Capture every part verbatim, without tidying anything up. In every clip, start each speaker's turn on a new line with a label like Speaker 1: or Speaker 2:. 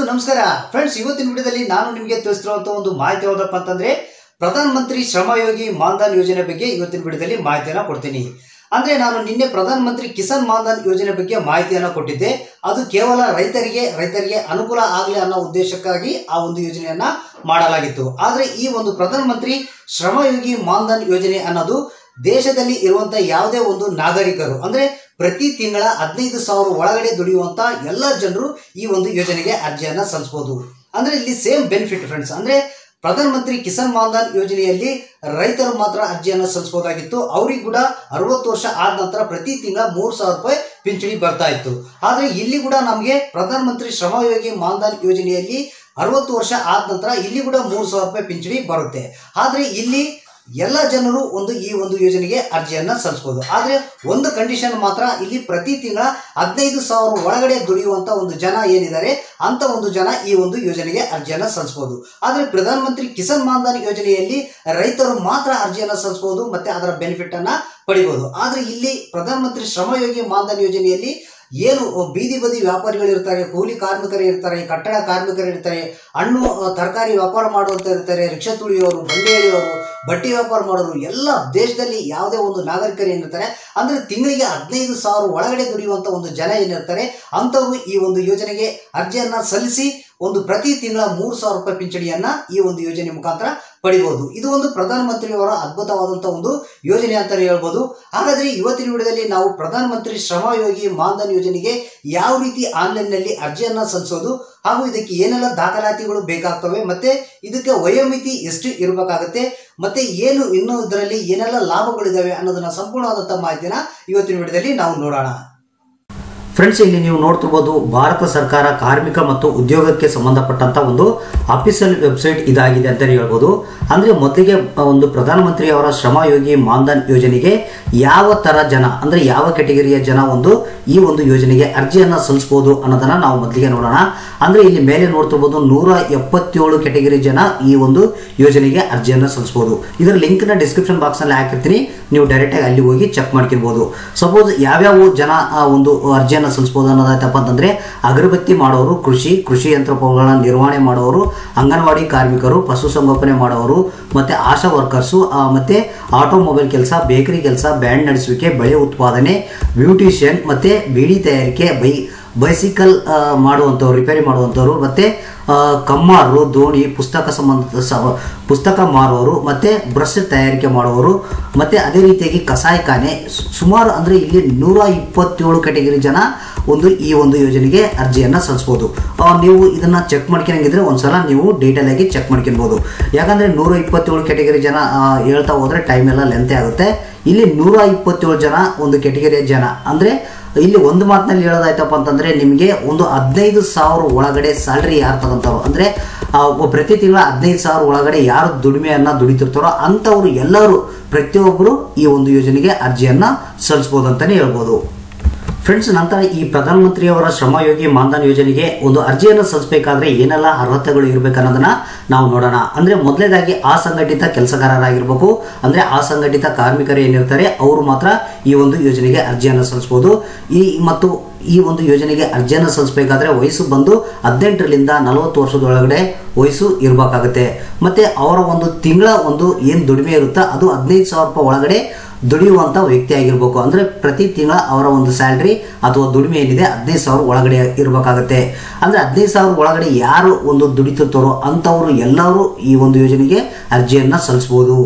Speaker 1: ನಮಸ್ಕಾರ ಫ್ರೆಂಡ್ಸ್, ಇವತ್ತಿನ ವಿಡಿಯೋದಲ್ಲಿ ನಾನು ನಿಮಗೆ ತಿಳಿಸಿರುವಂತ ಒಂದು ಮಾಹಿತಿ ಯಾವುದಪ್ಪ ಅಂತಂದ್ರೆ ಪ್ರಧಾನ ಮಂತ್ರಿ ಶ್ರಮಯೋಗಿ ಮಾನ್ಧನ್ ಯೋಜನೆ ಬಗ್ಗೆ ಇವತ್ತಿನ ವಿಡಿಯೋದಲ್ಲಿ ಮಾಹಿತಿಯನ್ನು ಕೊಡ್ತೀನಿ. ಅಂದ್ರೆ ನಾನು ನಿನ್ನೆ ಪ್ರಧಾನ ಮಂತ್ರಿ ಕಿಸಾನ್ ಮಾನ್ಧನ್ ಯೋಜನೆ ಬಗ್ಗೆ ಮಾಹಿತಿಯನ್ನು ಕೊಟ್ಟಿದ್ದೆ. ಅದು ಕೇವಲ ರೈತರಿಗೆ ರೈತರಿಗೆ ಅನುಕೂಲ ಆಗಲಿ ಅನ್ನೋ ಉದ್ದೇಶಕ್ಕಾಗಿ ಆ ಒಂದು ಯೋಜನೆಯನ್ನ ಮಾಡಲಾಗಿತ್ತು. ಆದ್ರೆ ಈ ಒಂದು ಪ್ರಧಾನ ಮಂತ್ರಿ ಶ್ರಮಯೋಗಿ ಮಾನ್ಧನ್ ಯೋಜನೆ ಅನ್ನೋದು ದೇಶದಲ್ಲಿ ಇರುವಂತ ಯಾವುದೇ ಒಂದು ನಾಗರಿಕರು ಅಂದ್ರೆ ಪ್ರತಿ ತಿಂಗಳ ಹದಿನೈದು ಸಾವಿರ ಒಳಗಡೆ ದುಡಿಯುವಂತ ಎಲ್ಲ ಜನರು ಈ ಒಂದು ಯೋಜನೆಗೆ ಅರ್ಜಿಯನ್ನ ಸಲ್ಲಿಸಬಹುದು. ಅಂದ್ರೆ ಇಲ್ಲಿ ಸೇಮ್ ಬೆನಿಫಿಟ್ ಫ್ರೆಂಡ್ಸ್. ಅಂದ್ರೆ ಪ್ರಧಾನ ಮಂತ್ರಿ ಕಿಸಾನ್ ಮಾನ್ಧನ್ ಯೋಜನೆಯಲ್ಲಿ ರೈತರು ಮಾತ್ರ ಅರ್ಜಿಯನ್ನು ಸಲ್ಲಿಸಬಹುದಾಗಿತ್ತು. ಅವ್ರಿಗೆ ಕೂಡ ಅರವತ್ತು ವರ್ಷ ಆದ ನಂತರ ಪ್ರತಿ ತಿಂಗಳ ಮೂರ್ ಸಾವಿರ ರೂಪಾಯಿ ಪಿಂಚಣಿ ಬರ್ತಾ ಇತ್ತು. ಆದ್ರೆ ಇಲ್ಲಿ ಕೂಡ ನಮಗೆ ಪ್ರಧಾನ ಮಂತ್ರಿ ಶ್ರಮಯೋಗಿ ಮಾನ್ಧನ್ ಯೋಜನೆಯಲ್ಲಿ ಅರವತ್ತು ವರ್ಷ ಆದ ನಂತರ ಇಲ್ಲಿ ಕೂಡ ಮೂರ್ ಸಾವಿರ ರೂಪಾಯಿ ಪಿಂಚಣಿ ಬರುತ್ತೆ. ಆದ್ರೆ ಇಲ್ಲಿ ಎಲ್ಲ ಜನರು ಒಂದು ಈ ಒಂದು ಯೋಜನೆಗೆ ಅರ್ಜಿಯನ್ನ ಸಲ್ಲಿಸಬಹುದು. ಆದ್ರೆ ಒಂದು ಕಂಡೀಷನ್ ಮಾತ್ರ, ಇಲ್ಲಿ ಪ್ರತಿ ತಿಂಗಳ ಹದಿನೈದು ಸಾವಿರ ಒಳಗಡೆ ದುಡಿಯುವಂತ ಒಂದು ಜನ ಏನಿದ್ದಾರೆ ಅಂತ ಒಂದು ಜನ ಈ ಒಂದು ಯೋಜನೆಗೆ ಅರ್ಜಿಯನ್ನ ಸಲ್ಲಿಸಬಹುದು. ಆದ್ರೆ ಪ್ರಧಾನ ಮಂತ್ರಿ ಕಿಸಾನ್ ಮಾನ್ಧನ್ ಯೋಜನೆಯಲ್ಲಿ ರೈತರು ಮಾತ್ರ ಅರ್ಜಿಯನ್ನ ಸಲ್ಲಿಸಬಹುದು ಮತ್ತೆ ಅದರ ಬೆನಿಫಿಟ್ ಅನ್ನ ಪಡಿಬಹುದು. ಆದ್ರೆ ಇಲ್ಲಿ ಪ್ರಧಾನ ಮಂತ್ರಿ ಶ್ರಮಯೋಗಿ ಮಾನ್ಧನ್ ಯೋಜನೆಯಲ್ಲಿ ಏನು ಬೀದಿ ಬದಿ ವ್ಯಾಪಾರಿಗಳು ಇರ್ತಾರೆ, ಕೂಲಿ ಕಾರ್ಮಿಕರು ಇರ್ತಾರೆ, ಕಟ್ಟಡ ಕಾರ್ಮಿಕರು ಇರ್ತಾರೆ, ಹಣ್ಣು ತರಕಾರಿ ವ್ಯಾಪಾರ ಮಾಡುವಂತ ಇರ್ತಾರೆ, ರಿಕ್ಷಾ ತುಳಿಯೋರು, ಬಂಡಿ ಎಳೆಯೋರು, ಬಟ್ಟೆ ವ್ಯಾಪಾರ ಮಾಡೋರು, ಎಲ್ಲ ದೇಶದಲ್ಲಿ ಯಾವುದೇ ಒಂದು ನಾಗರಿಕರು ಏನಿರ್ತಾರೆ ಅಂದ್ರೆ ತಿಂಗಳಿಗೆ ಹದಿನೈದು ಸಾವಿರ ಒಳಗಡೆ ದುಡಿಯುವಂತ ಒಂದು ಜನ ಏನಿರ್ತಾರೆ ಅಂತವರು ಈ ಒಂದು ಯೋಜನೆಗೆ ಅರ್ಜಿಯನ್ನ ಸಲ್ಲಿಸಿ ಒಂದು ಪ್ರತಿ ತಿಂಗಳ ಮೂರ್ ಸಾವಿರ ರೂಪಾಯಿ ಪಿಂಚಣಿಯನ್ನ ಈ ಒಂದು ಯೋಜನೆ ಮುಖಾಂತರ ಪಡಿಬಹುದು. ಇದು ಒಂದು ಪ್ರಧಾನ ಮಂತ್ರಿಯವರ ಅದ್ಭುತವಾದಂತಹ ಒಂದು ಯೋಜನೆ ಅಂತಾನೆ ಹೇಳ್ಬೋದು. ಹಾಗಾದ್ರೆ ಇವತ್ತಿನ ವಿಡಿಯೋದಲ್ಲಿ ನಾವು ಪ್ರಧಾನ ಮಂತ್ರಿ ಶ್ರಮಯೋಗಿ ಮಾನ್ಧನ್ ಯೋಜನೆಗೆ ಯಾವ ರೀತಿ ಆನ್ಲೈನ್ ನಲ್ಲಿ ಅರ್ಜಿಯನ್ನ ಸಲ್ಲಿಸೋದು ಹಾಗೂ ಇದಕ್ಕೆ ಏನೆಲ್ಲ ದಾಖಲಾತಿಗಳು ಬೇಕಾಗ್ತವೆ ಮತ್ತೆ ಇದಕ್ಕೆ ವಯೋಮಿತಿ ಎಷ್ಟು ಇರಬೇಕಾಗುತ್ತೆ ಮತ್ತೆ ಏನು ಇನ್ನು ಇದರಲ್ಲಿ ಏನೆಲ್ಲ ಲಾಭಗಳಿದಾವೆ ಅನ್ನೋದನ್ನ ಸಂಪೂರ್ಣವಾದಂತಹ ಮಾಹಿತಿನ ಇವತ್ತಿನ ವಿಡಿಯೋದಲ್ಲಿ ನಾವು ನೋಡೋಣ. ಫ್ರೆಂಡ್ಸ್, ಇಲ್ಲಿ ನೀವು ನೋಡ್ತಿರ್ಬೋದು ಭಾರತ ಸರ್ಕಾರ ಕಾರ್ಮಿಕ ಮತ್ತು ಉದ್ಯೋಗಕ್ಕೆ ಸಂಬಂಧಪಟ್ಟಂತ ಒಂದು ಅಫಿಷಿಯಲ್ ವೆಬ್ಸೈಟ್ ಇದಾಗಿದೆ ಅಂತಲೇ ಹೇಳ್ಬೋದು. ಅಂದ್ರೆ ಮೊದಲಿಗೆ ಒಂದು ಪ್ರಧಾನಮಂತ್ರಿಯವರ ಶ್ರಮಯೋಗಿ ಮಾನ್ಧನ್ ಯೋಜನೆಗೆ ಯಾವ ತರ ಜನ ಅಂದ್ರೆ ಯಾವ ಕೆಟಗರಿಯ ಜನ ಒಂದು ಈ ಒಂದು ಯೋಜನೆಗೆ ಅರ್ಜಿಯನ್ನ ಸಲ್ಲಿಸಬಹುದು ಅನ್ನೋದನ್ನ ನಾವು ಮೊದಲಿಗೆ ನೋಡೋಣ. ಅಂದ್ರೆ ಇಲ್ಲಿ ಮೇಲೆ ನೋಡ್ತಿರ್ಬೋದು ನೂರ ಎಪ್ಪತ್ತೇಳು ಕೆಟಗರಿ ಜನ ಈ ಒಂದು ಯೋಜನೆಗೆ ಅರ್ಜಿಯನ್ನ ಸಲ್ಲಿಸಬಹುದು. ಇದರ ಲಿಂಕ್ ನ ಡಿಸ್ಕ್ರಿಪ್ಷನ್ ಬಾಕ್ಸ್ ನಲ್ಲಿ ಹಾಕಿರ್ತೀನಿ, ನೀವು ಡೈರೆಕ್ಟ್ ಆಗಿ ಅಲ್ಲಿ ಹೋಗಿ ಚೆಕ್ ಮಾಡ್ಕೊಬಹುದು. ಸಪೋಸ್ ಯಾವ್ಯಾವ ಜನ ಒಂದು ಅರ್ಜಿಯನ್ನು ಸಲ್ಲಿಸಬಹುದು ಅನ್ನೋದಾಯ್ತಪ್ಪ ಅಂತಂದ್ರೆ ಅಗರಬತ್ತಿ ಮಾಡೋರು, ಕೃಷಿ ಕೃಷಿ ಯಂತ್ರೋಪಕರಣಗಳ ನಿರ್ವಹಣೆ ಮಾಡೋರು, ಅಂಗನವಾಡಿ ಕಾರ್ಮಿಕರು, ಪಶುಸಂಗೋಪನೆ ಮಾಡೋರು, ಮತ್ತೆ ಆಶಾ ವರ್ಕರ್ಸು, ಮತ್ತೆ ಆಟೋಮೊಬೈಲ್ ಕೆಲಸ, ಬೇಕರಿ ಕೆಲಸ, ಬ್ಯಾಂಡ್ ನಡೆಸುವಿಕೆ, ಬೆಳೆ ಉತ್ಪಾದನೆ, ಬ್ಯೂಟಿಷಿಯನ್, ಮತ್ತೆ ಬೀಡಿ ತಯಾರಿಕೆ, ಬೈ ಬೈಸಿಕಲ್ ಮಾಡುವಂಥವ್ರು, ರಿಪೇರಿ ಮಾಡುವಂಥವ್ರು, ಮತ್ತೆ ಕಮ್ಮಾರರು, ದೋಣಿ, ಪುಸ್ತಕ ಸಂಬಂಧ ಪುಸ್ತಕ ಮಾರುವವರು, ಮತ್ತೆ ಬ್ರಷ್ ತಯಾರಿಕೆ ಮಾಡುವವರು, ಮತ್ತೆ ಅದೇ ರೀತಿಯಾಗಿ ಕಸಾಯಿಖಾನೆ, ಸುಮಾರು ಅಂದ್ರೆ ಇಲ್ಲಿ ನೂರ ಇಪ್ಪತ್ತೇಳು ಕೆಟಗರಿ ಜನ ಒಂದು ಈ ಒಂದು ಯೋಜನೆಗೆ ಅರ್ಜಿಯನ್ನ ಸಲ್ಲಿಸಬಹುದು. ನೀವು ಇದನ್ನ ಚೆಕ್ ಮಾಡ್ಕೊಂಗಿದ್ರೆ ಒಂದ್ಸಲ ನೀವು ಡೀಟೇಲ್ ಆಗಿ ಚೆಕ್ ಮಾಡ್ಕೊಬಹುದು. ಯಾಕಂದ್ರೆ ನೂರ ಇಪ್ಪತ್ತೇಳು ಕೆಟಗರಿ ಜನ ಹೇಳ್ತಾ ಹೋದ್ರೆ ಟೈಮ್ ಎಲ್ಲ ಲೆಂತೆ ಆಗುತ್ತೆ. ಇಲ್ಲಿ ನೂರ ಇಪ್ಪತ್ತೇಳು ಜನ ಒಂದು ಕೆಟಗರಿಯ ಜನ ಅಂದ್ರೆ ಇಲ್ಲಿ ಒಂದು ಮಾತಿನಲ್ಲಿ ಹೇಳೋದಾಯ್ತಪ್ಪ ಅಂತಂದ್ರೆ ನಿಮಗೆ ಒಂದು ಹದಿನೈದು ಸಾವಿರ ಒಳಗಡೆ ಸ್ಯಾಲ್ರಿ ಯಾರು ತಗೊಂತಾರೋ ಅಂದ್ರೆ ಪ್ರತಿ ತಿಂಗಳ ಹದಿನೈದು ಸಾವಿರ ಒಳಗಡೆ ಯಾರು ದುಡಿಮೆಯನ್ನ ದುಡಿತಿರ್ತಾರೋ ಅಂತವರು ಎಲ್ಲರೂ ಪ್ರತಿಯೊಬ್ಬರು ಈ ಒಂದು ಯೋಜನೆಗೆ ಅರ್ಜಿಯನ್ನ ಸಲ್ಲಿಸಬಹುದು ಅಂತಾನೆ ಹೇಳ್ಬೋದು. ಫ್ರೆಂಡ್ಸ್, ನಂತರ ಈ ಪ್ರಧಾನ ಮಂತ್ರಿಯವರ ಶ್ರಮಯೋಗಿ ಮಾನ್ಧನ್ ಯೋಜನೆಗೆ ಒಂದು ಅರ್ಜಿಯನ್ನು ಸಲ್ಲಿಸಬೇಕಾದ್ರೆ ಏನೆಲ್ಲ ಅರ್ಹತೆಗಳು ಇರಬೇಕನ್ನೋದನ್ನ ನಾವು ನೋಡೋಣ. ಅಂದ್ರೆ ಮೊದಲನೇದಾಗಿ ಅಸಂಘಟಿತ ಕೆಲಸಗಾರರಾಗಿರ್ಬೇಕು. ಅಂದ್ರೆ ಅಸಂಘಟಿತ ಕಾರ್ಮಿಕರು ಏನಿರ್ತಾರೆ ಅವರು ಮಾತ್ರ ಈ ಒಂದು ಯೋಜನೆಗೆ ಅರ್ಜಿಯನ್ನು ಸಲ್ಲಿಸಬಹುದು. ಈ ಮತ್ತು ಈ ಒಂದು ಯೋಜನೆಗೆ ಅರ್ಜಿಯನ್ನು ಸಲ್ಲಿಸಬೇಕಾದ್ರೆ ವಯಸ್ಸು ಬಂದು ಹದಿನೆಂಟರಿಂದ ನಲವತ್ತು ವರ್ಷದೊಳಗಡೆ ವಯಸ್ಸು ಇರಬೇಕಾಗುತ್ತೆ. ಮತ್ತೆ ಅವರ ಒಂದು ತಿಂಗಳ ಒಂದು ಏನು ದುಡಿಮೆ ಇರುತ್ತಾ ಅದು ಹದಿನೈದು ಸಾವಿರ ರೂಪಾಯಿ ಒಳಗಡೆ ದುಡಿಯುವಂತ ವ್ಯಕ್ತಿ ಆಗಿರ್ಬೇಕು. ಅಂದ್ರೆ ಪ್ರತಿ ತಿಂಗಳ ಅವರ ಒಂದು ಸ್ಯಾಲ್ರಿ ಅಥವಾ ದುಡಿಮೆ ಏನಿದೆ ಹದಿನೈದು ಸಾವಿರ ಒಳಗಡೆ ಇರಬೇಕಾಗುತ್ತೆ. ಅಂದ್ರೆ ಹದಿನೈದು ಸಾವಿರ ಒಳಗಡೆ ಯಾರು ಒಂದು ದುಡಿತಿರ್ತಾರೋ ಅಂತವರು ಎಲ್ಲರೂ ಈ ಒಂದು ಯೋಜನೆಗೆ ಅರ್ಜಿಯನ್ನ ಸಲ್ಲಿಸಬಹುದು.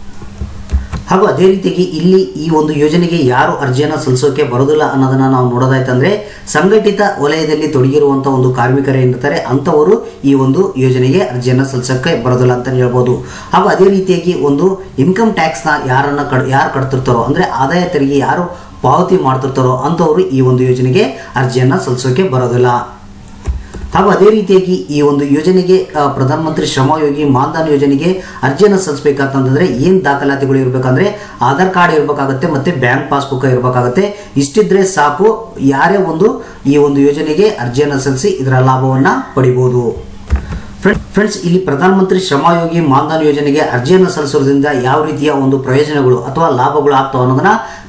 Speaker 1: ಹಾಗೂ ಅದೇ ರೀತಿಯಾಗಿ ಇಲ್ಲಿ ಈ ಒಂದು ಯೋಜನೆಗೆ ಯಾರು ಅರ್ಜಿಯನ್ನು ಸಲ್ಲಿಸೋಕೆ ಬರೋದಿಲ್ಲ ಅನ್ನೋದನ್ನ ನಾವು ನೋಡೋದಾಯ್ತಂದ್ರೆ ಸಂಘಟಿತ ವಲಯದಲ್ಲಿ ತೊಡಗಿರುವಂತಹ ಒಂದು ಕಾರ್ಮಿಕರು ಏನಿರ್ತಾರೆ ಅಂತವರು ಈ ಒಂದು ಯೋಜನೆಗೆ ಅರ್ಜಿಯನ್ನು ಸಲ್ಲಿಸೋಕೆ ಬರೋದಿಲ್ಲ ಅಂತ ಹೇಳ್ಬೋದು. ಹಾಗೂ ಅದೇ ರೀತಿಯಾಗಿ ಒಂದು ಇನ್ಕಮ್ ಟ್ಯಾಕ್ಸ್ ನ ಯಾರನ್ನ ಕಡ್ ಯಾರು ಕಟ್ತಿರ್ತಾರೋ ಅಂದ್ರೆ ಆದಾಯ ತೆರಿಗೆ ಯಾರು ಪಾವತಿ ಮಾಡ್ತಿರ್ತಾರೋ ಅಂತವರು ಈ ಒಂದು ಯೋಜನೆಗೆ ಅರ್ಜಿಯನ್ನ ಸಲ್ಲಿಸೋಕೆ ಬರೋದಿಲ್ಲ. ಹಾಗೂ ಅದೇ ರೀತಿಯಾಗಿ ಈ ಒಂದು ಯೋಜನೆಗೆ ಪ್ರಧಾನ ಮಂತ್ರಿ ಶ್ರಮಯೋಗಿ ಮಾನ್ಧನ್ ಯೋಜನೆಗೆ ಅರ್ಜಿಯನ್ನು ಸಲ್ಲಿಸಬೇಕಂತಂದ್ರೆ ಏನ್ ದಾಖಲಾತಿಗಳು ಇರಬೇಕಂದ್ರೆ ಆಧಾರ್ ಕಾರ್ಡ್ ಇರಬೇಕಾಗುತ್ತೆ ಮತ್ತೆ ಬ್ಯಾಂಕ್ ಪಾಸ್ಬುಕ್ ಇರಬೇಕಾಗುತ್ತೆ. ಇಷ್ಟಿದ್ರೆ ಸಾಕು, ಯಾರೇ ಒಂದು ಈ ಒಂದು ಯೋಜನೆಗೆ ಅರ್ಜಿಯನ್ನು ಸಲ್ಲಿಸಿ ಇದರ ಲಾಭವನ್ನ ಪಡಿಬಹುದು. ಫ್ರೆಂಡ್ಸ್, ಇಲ್ಲಿ ಪ್ರಧಾನ ಮಂತ್ರಿ ಶ್ರಮಯೋಗಿ ಮಾನ್ಧನ್ ಯೋಜನೆಗೆ ಅರ್ಜಿಯನ್ನು ಸಲ್ಲಿಸೋದ್ರಿಂದ ಯಾವ ರೀತಿಯ ಒಂದು ಪ್ರಯೋಜನಗಳು ಅಥವಾ ಲಾಭಗಳು ಆಗ್ತಾವ ಅನ್ನೋದನ್ನ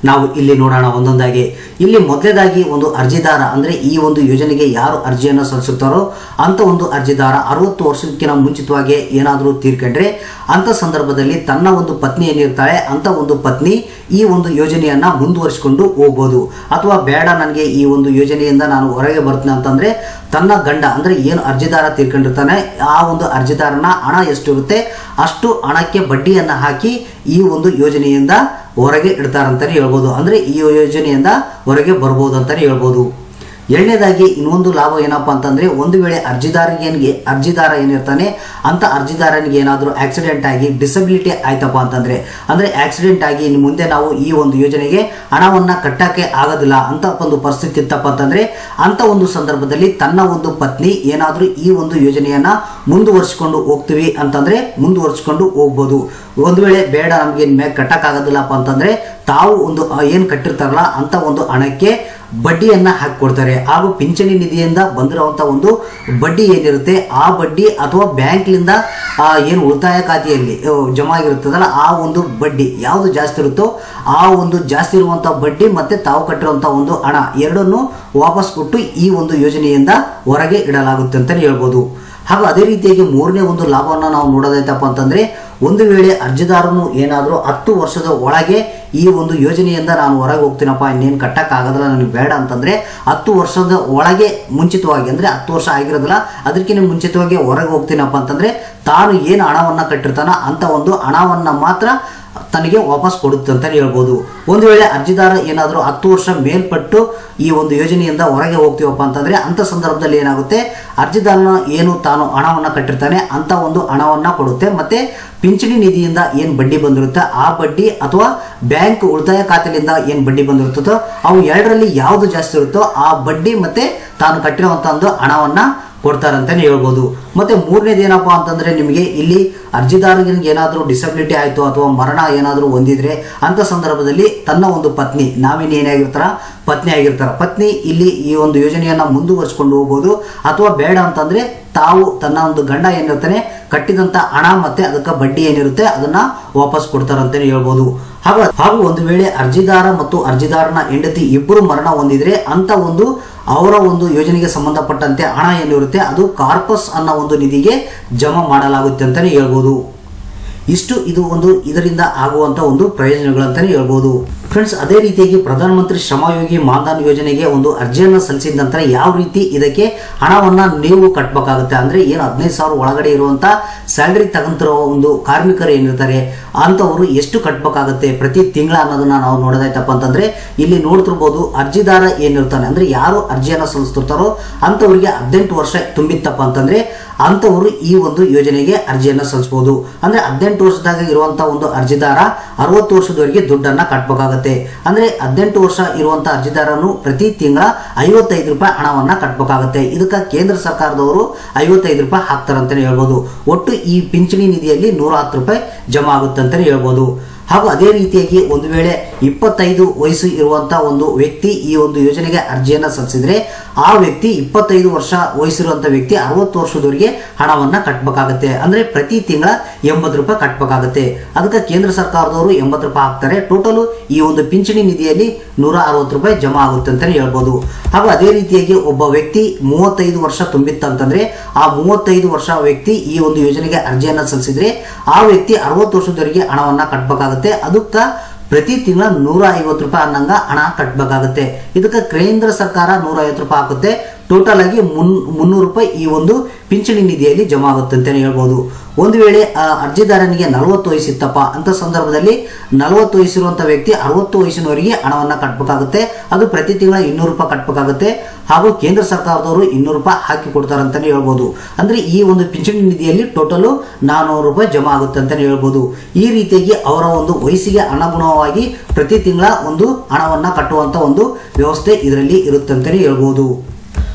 Speaker 1: ನಾವು ಇಲ್ಲಿ ನೋಡೋಣ ಒಂದೊಂದಾಗಿ. ಇಲ್ಲಿ ಮೊದಲೇದಾಗಿ ಒಂದು ಅರ್ಜಿದಾರ ಅಂದರೆ ಈ ಒಂದು ಯೋಜನೆಗೆ ಯಾರು ಅರ್ಜಿಯನ್ನು ಸಲ್ಲಿಸುತ್ತಾರೋ ಅಂತ ಒಂದು ಅರ್ಜಿದಾರ ಅರವತ್ತು ವರ್ಷಕ್ಕಿಂತ ಮುಂಚಿತವಾಗಿ ಏನಾದರೂ ತೀರ್ಕೊಂಡ್ರೆ ಅಂಥ ಸಂದರ್ಭದಲ್ಲಿ ತನ್ನ ಒಂದು ಪತ್ನಿ ಏನಿರ್ತಾಳೆ ಅಂತ ಒಂದು ಪತ್ನಿ ಈ ಒಂದು ಯೋಜನೆಯನ್ನು ಮುಂದುವರಿಸಿಕೊಂಡು ಹೋಗ್ಬೋದು. ಅಥವಾ ಬೇಡ ನನಗೆ ಈ ಒಂದು ಯೋಜನೆಯಿಂದ ನಾನು ಹೊರಗೆ ಬರ್ತೀನಿ ಅಂತಂದರೆ ತನ್ನ ಗಂಡ ಅಂದರೆ ಏನು ಅರ್ಜಿದಾರ ತೀರ್ಕೊಂಡಿರ್ತಾನೆ ಆ ಒಂದು ಅರ್ಜಿದಾರನ ಹಣ ಎಷ್ಟಿರುತ್ತೆ ಅಷ್ಟು ಹಣಕ್ಕೆ ಬಡ್ಡಿಯನ್ನು ಹಾಕಿ ಈ ಒಂದು ಯೋಜನೆಯಿಂದ ಹೊರಗೆ ಇಡ್ತಾರಂತಲೇ ಹೇಳ್ಬೋದು. ಅಂದರೆ ಈ ಯೋಜನೆಯಿಂದ ಹೊರಗೆ ಬರ್ಬೋದು ಅಂತಲೇ ಹೇಳ್ಬೋದು. ಎರಡನೇದಾಗಿ ಇನ್ನೊಂದು ಲಾಭ ಏನಪ್ಪ ಅಂತಂದರೆ ಒಂದು ವೇಳೆ ಅರ್ಜಿದಾರನಿಗೆ ಅರ್ಜಿದಾರ ಏನಿರ್ತಾನೆ ಅಂಥ ಅರ್ಜಿದಾರನಿಗೆ ಏನಾದರೂ ಆಕ್ಸಿಡೆಂಟ್ ಆಗಿ ಡಿಸಬಿಲಿಟಿ ಆಯ್ತಪ್ಪ ಅಂತಂದರೆ ಅಂದರೆ ಆಕ್ಸಿಡೆಂಟ್ ಆಗಿ ಇನ್ನು ಮುಂದೆ ನಾವು ಈ ಒಂದು ಯೋಜನೆಗೆ ಹಣವನ್ನು ಕಟ್ಟೋಕ್ಕೆ ಆಗೋದಿಲ್ಲ ಅಂತ ಒಂದು ಪರಿಸ್ಥಿತಿ ಇತ್ತಪ್ಪ ಅಂತಂದರೆ ಅಂಥ ಒಂದು ಸಂದರ್ಭದಲ್ಲಿ ತನ್ನ ಒಂದು ಪತ್ನಿ ಏನಾದರೂ ಈ ಒಂದು ಯೋಜನೆಯನ್ನು ಮುಂದುವರಿಸ್ಕೊಂಡು ಹೋಗ್ತೀವಿ ಅಂತಂದರೆ ಮುಂದುವರಿಸ್ಕೊಂಡು ಹೋಗ್ಬೋದು. ಒಂದು ವೇಳೆ ಬೇಡ ನಮಗೆ ಮೇಲೆ ಕಟ್ಟೋಕ್ಕಾಗೋದಿಲ್ಲಪ್ಪ ಅಂತಂದರೆ ತಾವು ಒಂದು ಏನು ಕಟ್ಟಿರ್ತಾರಲ್ಲ ಅಂಥ ಒಂದು ಹಣಕ್ಕೆ ಬಡ್ಡಿಯನ್ನು ಹಾಕಿಕೊಡ್ತಾರೆ. ಹಾಗೂ ಪಿಂಚಣಿ ನಿಧಿಯಿಂದ ಬಂದಿರುವಂಥ ಒಂದು ಬಡ್ಡಿ ಏನಿರುತ್ತೆ ಆ ಬಡ್ಡಿ ಅಥವಾ ಬ್ಯಾಂಕ್ಲಿಂದ ಏನು ಉಳಿತಾಯ ಖಾತೆಯಲ್ಲಿ ಜಮಾ ಆಗಿರುತ್ತದಲ್ಲ ಆ ಒಂದು ಬಡ್ಡಿ ಯಾವುದು ಜಾಸ್ತಿ ಇರುತ್ತೋ ಆ ಒಂದು ಜಾಸ್ತಿ ಇರುವಂಥ ಬಡ್ಡಿ ಮತ್ತು ತಾವು ಕಟ್ಟಿರುವಂಥ ಒಂದು ಹಣ ಎರಡನ್ನೂ ವಾಪಸ್ ಕೊಟ್ಟು ಈ ಒಂದು ಯೋಜನೆಯಿಂದ ಹೊರಗೆ ಇಡಲಾಗುತ್ತೆ ಅಂತಲೇ ಹೇಳ್ಬೋದು. ಹಾಗೂ ಅದೇ ರೀತಿಯಾಗಿ ಮೂರನೇ ಒಂದು ಲಾಭವನ್ನು ನಾವು ನೋಡೋದಾಯ್ತಪ್ಪ ಅಂತಂದರೆ ಒಂದು ವೇಳೆ ಅರ್ಜಿದಾರನು ಏನಾದರೂ ಹತ್ತು ವರ್ಷದ ಒಳಗೆ ಈ ಒಂದು ಯೋಜನೆಯಿಂದ ನಾನು ಹೊರಗೆ ಹೋಗ್ತೀನಪ್ಪ ಇನ್ನೇನು ಕಟ್ಟಕ್ಕಾಗೋದಿಲ್ಲ ನನಗೆ ಬೇಡ ಅಂತಂದರೆ ಹತ್ತು ವರ್ಷದ ಒಳಗೆ ಮುಂಚಿತವಾಗಿ ಅಂದರೆ ಹತ್ತು ವರ್ಷ ಆಗಿರೋದಿಲ್ಲ ಅದಕ್ಕಿಂತ ಮುಂಚಿತವಾಗಿ ಹೊರಗೆ ಹೋಗ್ತೀನಪ್ಪ ಅಂತಂದರೆ ತಾನು ಏನು ಹಣವನ್ನು ಕಟ್ಟಿರ್ತಾನೋ ಅಂಥ ಒಂದು ಹಣವನ್ನು ಮಾತ್ರ ತನಗೆ ವಾಪಸ್ ಕೊಡುತ್ತೆ ಅಂತಲೇ ಹೇಳ್ಬೋದು. ಒಂದು ವೇಳೆ ಅರ್ಜಿದಾರ ಏನಾದರೂ ಹತ್ತು ವರ್ಷ ಮೇಲ್ಪಟ್ಟು ಈ ಒಂದು ಯೋಜನೆಯಿಂದ ಹೊರಗೆ ಹೋಗ್ತೀವಪ್ಪ ಅಂತಂದರೆ ಅಂಥ ಸಂದರ್ಭದಲ್ಲಿ ಏನಾಗುತ್ತೆ ಅರ್ಜಿದಾರನ ಏನು ತಾನು ಹಣವನ್ನು ಕಟ್ಟಿರ್ತಾನೆ ಅಂಥ ಒಂದು ಹಣವನ್ನು ಕೊಡುತ್ತೆ. ಮತ್ತು ಪಿಂಚಣಿ ನಿಧಿಯಿಂದ ಏನು ಬಡ್ಡಿ ಬಂದಿರುತ್ತೆ ಆ ಬಡ್ಡಿ ಅಥವಾ ಬ್ಯಾಂಕ್ ಉಳಿತಾಯ ಖಾತೆಯಿಂದ ಏನು ಬಡ್ಡಿ ಬಂದಿರುತ್ತೋ ಅವು ಎರಡರಲ್ಲಿ ಯಾವುದು ಜಾಸ್ತಿ ಇರುತ್ತೋ ಆ ಬಡ್ಡಿ ಮತ್ತು ತಾನು ಕಟ್ಟಿರುವಂಥ ಒಂದು ಹಣವನ್ನು ಕೊಡ್ತಾರಂತಲೇ ಹೇಳ್ಬೋದು. ಮತ್ತು ಮೂರನೇದು ಏನಪ್ಪ ಅಂತಂದರೆ ನಿಮಗೆ ಇಲ್ಲಿ ಅರ್ಜಿದಾರನಿಗೆ ಏನಾದರೂ ಡಿಸಬಿಲಿಟಿ ಆಯಿತು ಅಥವಾ ಮರಣ ಏನಾದರೂ ಹೊಂದಿದ್ರೆ ಅಂಥ ಸಂದರ್ಭದಲ್ಲಿ ತನ್ನ ಒಂದು ಪತ್ನಿ ನಾವಿನ್ನು ಏನೇ ಆಗಿರ್ತಾರ ಪತ್ನಿ ಆಗಿರ್ತಾರೆ ಪತ್ನಿ ಇಲ್ಲಿ ಈ ಒಂದು ಯೋಜನೆಯನ್ನು ಮುಂದುವರಿಸ್ಕೊಂಡು ಹೋಗ್ಬೋದು. ಅಥವಾ ಬೇಡ ಅಂತಂದರೆ ತಾವು ತನ್ನ ಒಂದು ಗಂಡ ಏನಿರ್ತಾನೆ ಕಟ್ಟಿದಂಥ ಹಣ ಮತ್ತು ಅದಕ್ಕೆ ಬಡ್ಡಿ ಏನಿರುತ್ತೆ ಅದನ್ನು ವಾಪಸ್ ಕೊಡ್ತಾರಂತಲೇ ಹೇಳ್ಬೋದು. ಹಾಗೂ ಹಾಗೂ ಒಂದು ವೇಳೆ ಅರ್ಜಿದಾರ ಮತ್ತು ಅರ್ಜಿದಾರನ ಹೆಂಡತಿ ಇಬ್ಬರು ಮರಣ ಹೊಂದಿದ್ರೆ ಅಂಥ ಒಂದು ಅವರ ಒಂದು ಯೋಜನೆಗೆ ಸಂಬಂಧಪಟ್ಟಂತೆ ಹಣ ಏನಿರುತ್ತೆ ಅದು ಕಾರ್ಪಸ್ ಅನ್ನೋ ಒಂದು ನಿಧಿಗೆ ಜಮಾ ಮಾಡಲಾಗುತ್ತೆ ಅಂತಲೇ ಹೇಳ್ಬೋದು. ಇಷ್ಟು ಇದು ಒಂದು ಇದರಿಂದ ಆಗುವಂಥ ಒಂದು ಪ್ರಯೋಜನಗಳಂತಲೇ ಹೇಳ್ಬೋದು. ಫ್ರೆಂಡ್ಸ್, ಅದೇ ರೀತಿಯಾಗಿ ಪ್ರಧಾನಮಂತ್ರಿ ಶ್ರಮಯೋಗಿ ಮಾನ್ಧನ್ ಯೋಜನೆಗೆ ಒಂದು ಅರ್ಜಿಯನ್ನು ಸಲ್ಲಿಸಿದ ನಂತರ ಯಾವ ರೀತಿ ಇದಕ್ಕೆ ಹಣವನ್ನು ನೀವು ಕಟ್ಟಬೇಕಾಗುತ್ತೆ ಅಂದರೆ ಏನು ಹದಿನೈದು ಸಾವಿರ ಒಳಗಡೆ ಇರುವಂಥ ಸ್ಯಾಲ್ರಿ ತಗೊಂತಿರೋ ಒಂದು ಕಾರ್ಮಿಕರು ಏನಿರ್ತಾರೆ ಅಂಥವರು ಎಷ್ಟು ಕಟ್ಟಬೇಕಾಗುತ್ತೆ ಪ್ರತಿ ತಿಂಗಳ ಅನ್ನೋದನ್ನ ನಾವು ನೋಡೋದಾಯ್ತಪ್ಪ ಅಂತಂದರೆ ಇಲ್ಲಿ ನೋಡ್ತಿರ್ಬೋದು ಅರ್ಜಿದಾರ ಏನಿರ್ತಾನೆ ಅಂದರೆ ಯಾರು ಅರ್ಜಿಯನ್ನು ಸಲ್ಲಿಸ್ತಿರ್ತಾರೋ ಅಂಥವ್ರಿಗೆ ಹದಿನೆಂಟು ವರ್ಷ ತುಂಬಿತ್ತಪ್ಪ ಅಂತಂದರೆ ಅಂಥವರು ಈ ಒಂದು ಯೋಜನೆಗೆ ಅರ್ಜಿಯನ್ನು ಸಲ್ಲಿಸ್ಬೋದು. ಅಂದರೆ ಹದಿನೆಂಟು ವರ್ಷದಾಗ ಇರುವಂಥ ಒಂದು ಅರ್ಜಿದಾರ ಅರವತ್ತು ವರ್ಷದವರೆಗೆ ದುಡ್ಡನ್ನು ಕಟ್ಟಬೇಕಾಗತ್ತೆ. ಅಂದರೆ ಹದಿನೆಂಟು ವರ್ಷ ಇರುವಂಥ ಅರ್ಜಿದಾರನು ಪ್ರತಿ ತಿಂಗಳ ಐವತ್ತೈದು ರೂಪಾಯಿ ಹಣವನ್ನು ಕಟ್ಟಬೇಕಾಗತ್ತೆ. ಇದಕ್ಕೆ ಕೇಂದ್ರ ಸರ್ಕಾರದವರು ಐವತ್ತೈದು ರೂಪಾಯಿ ಹಾಕ್ತಾರಂತಲೇ ಹೇಳ್ಬೋದು. ಒಟ್ಟು ಈ ಪಿಂಚಣಿ ನಿಧಿಯಲ್ಲಿ ನೂರ ಹತ್ತು ರೂಪಾಯಿ ಜಮಾ ಆಗುತ್ತೆ ಅಂತಲೇ ಹೇಳ್ಬೋದು. ಹಾಗೂ ಅದೇ ರೀತಿಯಾಗಿ ಒಂದು ವೇಳೆ ಇಪ್ಪತ್ತೈದು ವಯಸ್ಸು ಇರುವಂಥ ಒಂದು ವ್ಯಕ್ತಿ ಈ ಒಂದು ಯೋಜನೆಗೆ ಅರ್ಜಿಯನ್ನು ಸಲ್ಲಿಸಿದರೆ ಆ ವ್ಯಕ್ತಿ ಇಪ್ಪತ್ತೈದು ವರ್ಷ ವಯಸ್ಸಿರುವಂಥ ವ್ಯಕ್ತಿ ಅರವತ್ತು ವರ್ಷದವರೆಗೆ ಹಣವನ್ನು ಕಟ್ಟಬೇಕಾಗತ್ತೆ. ಅಂದರೆ ಪ್ರತಿ ತಿಂಗಳ ಎಂಬತ್ತು ರೂಪಾಯಿ ಕಟ್ಟಬೇಕಾಗತ್ತೆ. ಅದಕ್ಕೆ ಕೇಂದ್ರ ಸರ್ಕಾರದವರು ಎಂಬತ್ತು ರೂಪಾಯಿ ಹಾಕ್ತಾರೆ. ಟೋಟಲು ಈ ಒಂದು ಪಿಂಚಣಿ ನಿಧಿಯಲ್ಲಿ ನೂರ ಅರವತ್ತು ರೂಪಾಯಿ ಜಮಾ ಆಗುತ್ತೆ ಅಂತಲೇ ಹೇಳ್ಬೋದು. ಹಾಗೂ ಅದೇ ರೀತಿಯಾಗಿ ಒಬ್ಬ ವ್ಯಕ್ತಿ ಮೂವತ್ತೈದು ವರ್ಷ ತುಂಬಿತ್ತಂತಂದರೆ ಆ ಮೂವತ್ತೈದು ವರ್ಷ ವ್ಯಕ್ತಿ ಈ ಒಂದು ಯೋಜನೆಗೆ ಅರ್ಜಿಯನ್ನು ಸಲ್ಲಿಸಿದರೆ ಆ ವ್ಯಕ್ತಿ ಅರವತ್ತು ವರ್ಷದವರೆಗೆ ಹಣವನ್ನು ಕಟ್ಟಬೇಕಾಗುತ್ತೆ. ಅದಕ್ಕೆ ಪ್ರತಿ ತಿಂಗಳ ನೂರ ಐವತ್ತು ರೂಪಾಯಿ ಅನ್ನಂಗ ಹಣ ಕಟ್ಟಬೇಕಾಗುತ್ತೆ. ಇದಕ್ಕೆ ಕೇಂದ್ರ ಸರ್ಕಾರ ನೂರ ಐವತ್ತು ರೂಪಾಯಿ ಹಾಕುತ್ತೆ. ಟೋಟಲ್ ಆಗಿ ಮುನ್ ಮುನ್ನೂರು ರೂಪಾಯಿ ಈ ಒಂದು ಪಿಂಚಣಿ ನಿಧಿಯಲ್ಲಿ ಜಮಾ ಆಗುತ್ತೆ ಅಂತಲೇ ಹೇಳ್ಬೋದು. ಒಂದು ವೇಳೆ ಅರ್ಜಿದಾರನಿಗೆ ನಲವತ್ತು ವಯಸ್ಸಿತ್ತಪ್ಪ ಅಂತ ಸಂದರ್ಭದಲ್ಲಿ ನಲವತ್ತು ವಯಸ್ಸಿರುವಂಥ ವ್ಯಕ್ತಿ ಅರವತ್ತು ವಯಸ್ಸಿನವರೆಗೆ ಹಣವನ್ನು ಕಟ್ಟಬೇಕಾಗುತ್ತೆ. ಅದು ಪ್ರತಿ ತಿಂಗಳ ಇನ್ನೂರು ರೂಪಾಯಿ ಕಟ್ಟಬೇಕಾಗುತ್ತೆ. ಹಾಗೂ ಕೇಂದ್ರ ಸರ್ಕಾರದವರು ಇನ್ನೂರು ರೂಪಾಯಿ ಹಾಕಿ ಕೊಡ್ತಾರಂತಲೇ ಹೇಳ್ಬೋದು. ಅಂದರೆ ಈ ಒಂದು ಪಿಂಚಣಿ ನಿಧಿಯಲ್ಲಿ ಟೋಟಲು ನಾನ್ನೂರು ರೂಪಾಯಿ ಜಮಾ ಆಗುತ್ತೆ ಅಂತಲೇ ಹೇಳ್ಬೋದು. ಈ ರೀತಿಯಾಗಿ ಅವರ ಒಂದು ವಯಸ್ಸಿಗೆ ಅನುಗುಣವಾಗಿ ಪ್ರತಿ ತಿಂಗಳ ಒಂದು ಹಣವನ್ನು ಕಟ್ಟುವಂಥ ಒಂದು ವ್ಯವಸ್ಥೆ ಇದರಲ್ಲಿ ಇರುತ್ತೆ ಅಂತಲೇ ಹೇಳ್ಬೋದು.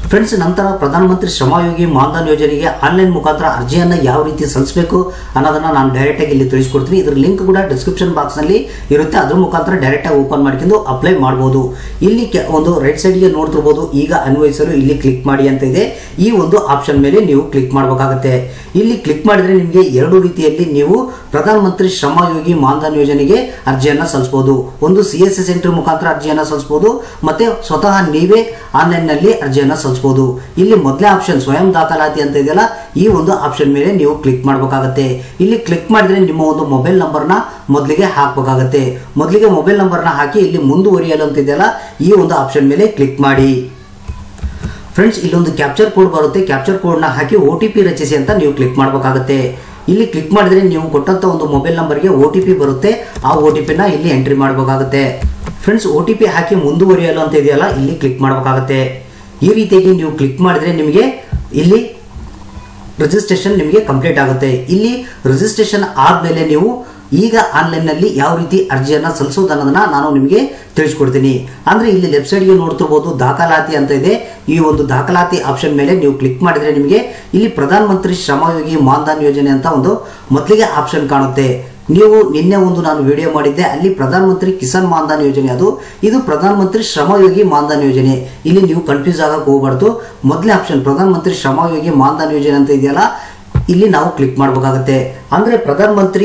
Speaker 1: ಫ್ರೆಂಡ್ಸ್, ನಂತರ ಪ್ರಧಾನಮಂತ್ರಿ ಶ್ರಮಯೋಗಿ ಮಾನ್ಧನ್ ಯೋಜನೆಗೆ ಆನ್ಲೈನ್ ಮುಖಾಂತರ ಅರ್ಜಿಯನ್ನು ಯಾವ ರೀತಿ ಸಲ್ಲಿಸಬೇಕು ಅನ್ನೋದನ್ನ ನಾನು ಡೈರೆಕ್ಟ್ ಆಗಿ ಇಲ್ಲಿ ತಿಳಿಸ್ಕೊಡ್ತೀನಿ. ಇದ್ರ ಲಿಂಕ್ ಕೂಡ ಡಿಸ್ಕ್ರಿಪ್ಷನ್ ಬಾಕ್ಸ್ ನಲ್ಲಿ ಇರುತ್ತೆ. ಅದ್ರ ಮುಖಾಂತರ ಡೈರೆಕ್ಟ್ ಆಗಿ ಓಪನ್ ಮಾಡ್ಕೊಂಡು ಅಪ್ಲೈ ಮಾಡಬಹುದು. ಇಲ್ಲಿ ಒಂದು ರೈಟ್ ಸೈಡ್ ಗೆ ನೋಡ್ತಿರ್ಬೋದು, ಈಗ ಅನ್ವಯಿಸಲು ಇಲ್ಲಿ ಕ್ಲಿಕ್ ಮಾಡಿ ಅಂತ ಇದೆ. ಈ ಒಂದು ಆಪ್ಷನ್ ಮೇಲೆ ನೀವು ಕ್ಲಿಕ್ ಮಾಡಬೇಕಾಗುತ್ತೆ. ಇಲ್ಲಿ ಕ್ಲಿಕ್ ಮಾಡಿದ್ರೆ ನಿಮಗೆ ಎರಡು ರೀತಿಯಲ್ಲಿ ನೀವು ಪ್ರಧಾನಮಂತ್ರಿ ಶ್ರಮಯೋಗಿ ಮಾನ್ಧನ್ ಯೋಜನೆಗೆ ಅರ್ಜಿಯನ್ನು ಸಲ್ಲಿಸಬಹುದು. ಒಂದು ಸಿ ಎಸ್ ಸಿ ಸೆಂಟರ್ ಮುಖಾಂತರ ಅರ್ಜಿಯನ್ನು ಸಲ್ಲಿಸಬಹುದು, ಮತ್ತೆ ಸ್ವತಃ ನೀವೇ ಆನ್ಲೈನ್ ನಲ್ಲಿ ಅರ್ಜಿಯನ್ನು ಸಲ್ಲಿಸಬಹುದು. ಇಲ್ಲಿ ಮೊದಲೇ ಆಪ್ಷನ್ ಸ್ವಯಂ ದಾಖಲಾತಿ ಅಂತ ಇದೆಯಲ್ಲ, ಈ ಒಂದು ಆಪ್ಷನ್ ಮೇಲೆ ನೀವು ಕ್ಲಿಕ್ ಮಾಡಬೇಕಾಗುತ್ತೆ. ಇಲ್ಲಿ ಕ್ಲಿಕ್ ಮಾಡಿದ್ರೆ ನಿಮ್ಮ ಒಂದು ಮೊಬೈಲ್ ನಂಬರ್ನ ಮೊದಲಿಗೆ ಹಾಕಬೇಕಾಗುತ್ತೆ. ಮೊದಲಿಗೆ ಮೊಬೈಲ್ ನಂಬರ್ನ ಹಾಕಿ ಇಲ್ಲಿ ಮುಂದುವರಿಯಲು ಅಂತ ಇದೆಯಲ್ಲ, ಈ ಒಂದು ಆಪ್ಷನ್ ಮೇಲೆ ಕ್ಲಿಕ್ ಮಾಡಿ. ಫ್ರೆಂಡ್ಸ್, ಇಲ್ಲೊಂದು ಕ್ಯಾಪ್ಚರ್ ಕೋಡ್ ಬರುತ್ತೆ. ಕ್ಯಾಪ್ಚರ್ ಕೋಡ್ನ ಹಾಕಿ ಒ ಟಿ ಪಿ ರಚಿಸಿ ಅಂತ ನೀವು ಕ್ಲಿಕ್ ಮಾಡಬೇಕಾಗುತ್ತೆ. ಇಲ್ಲಿ ಕ್ಲಿಕ್ ಮಾಡಿದ್ರೆ ನೀವು ಕೊಟ್ಟಂತ ಒಂದು ಮೊಬೈಲ್ ನಂಬರ್ಗೆ ಒ ಟಿ ಪಿ ಬರುತ್ತೆ. ಆ ಒ ಟಿ ಪಿನ ಇಲ್ಲಿ ಎಂಟ್ರಿ ಮಾಡಬೇಕಾಗುತ್ತೆ. ಫ್ರೆಂಡ್ಸ್, ಒ ಟಿ ಪಿ ಹಾಕಿ ಮುಂದುವರಿಯಲು ಅಂತ ಇದೆಯಲ್ಲ, ಇಲ್ಲಿ ಕ್ಲಿಕ್ ಮಾಡಬೇಕಾಗುತ್ತೆ. ಈ ರೀತಿಯಾಗಿ ನೀವು ಕ್ಲಿಕ್ ಮಾಡಿದ್ರೆ ನಿಮಗೆ ಇಲ್ಲಿ ರಿಜಿಸ್ಟ್ರೇಷನ್ ನಿಮಗೆ ಕಂಪ್ಲೀಟ್ ಆಗುತ್ತೆ. ಇಲ್ಲಿ ರಿಜಿಸ್ಟ್ರೇಷನ್ ಆದಮೇಲೆ ನೀವು ಈಗ ಆನ್ಲೈನ್ನಲ್ಲಿ ಯಾವ ರೀತಿ ಅರ್ಜಿಯನ್ನು ಸಲ್ಲಿಸೋದು ಅನ್ನೋದನ್ನ ನಾನು ನಿಮಗೆ ತಿಳಿಸ್ಕೊಡ್ತೀನಿ. ಅಂದರೆ ಇಲ್ಲಿ ಲೆಫ್ಟ್ ಸೈಡ್ಗೆ ನೋಡ್ತಿರ್ಬೋದು ದಾಖಲಾತಿ ಅಂತ ಇದೆ. ಈ ಒಂದು ದಾಖಲಾತಿ ಆಪ್ಷನ್ ಮೇಲೆ ನೀವು ಕ್ಲಿಕ್ ಮಾಡಿದ್ರೆ ನಿಮಗೆ ಇಲ್ಲಿ ಪ್ರಧಾನಮಂತ್ರಿ ಶ್ರಮಯೋಗಿ ಮಾನ್ಧನ್ ಯೋಜನೆ ಅಂತ ಒಂದು ಮೊದಲಿಗೆ ಆಪ್ಷನ್ ಕಾಣುತ್ತೆ. ನೀವು ನಿನ್ನೆ ಒಂದು ನಾನು ವಿಡಿಯೋ ಮಾಡಿದ್ದೆ, ಅಲ್ಲಿ ಪ್ರಧಾನಮಂತ್ರಿ ಕಿಸಾನ್ ಮಾನ್ಧನ್ ಯೋಜನೆ ಅದು, ಇದು ಪ್ರಧಾನಮಂತ್ರಿ ಶ್ರಮಯೋಗಿ ಮಾನ್ಧನ್ ಯೋಜನೆ. ಇಲ್ಲಿ ನೀವು ಕನ್ಫ್ಯೂಸ್ ಆಗಕ್ಕೆ ಹೋಗಬಾರ್ದು. ಮೊದಲನೇ ಆಪ್ಷನ್ ಪ್ರಧಾನಮಂತ್ರಿ ಶ್ರಮಯೋಗಿ ಮಾನ್ಧನ್ ಯೋಜನೆ ಅಂತ ಇದೆಯಲ್ಲ, ಇಲ್ಲಿ ನಾವು ಕ್ಲಿಕ್ ಮಾಡಬೇಕಾಗುತ್ತೆ. ಅಂದರೆ ಪ್ರಧಾನಮಂತ್ರಿ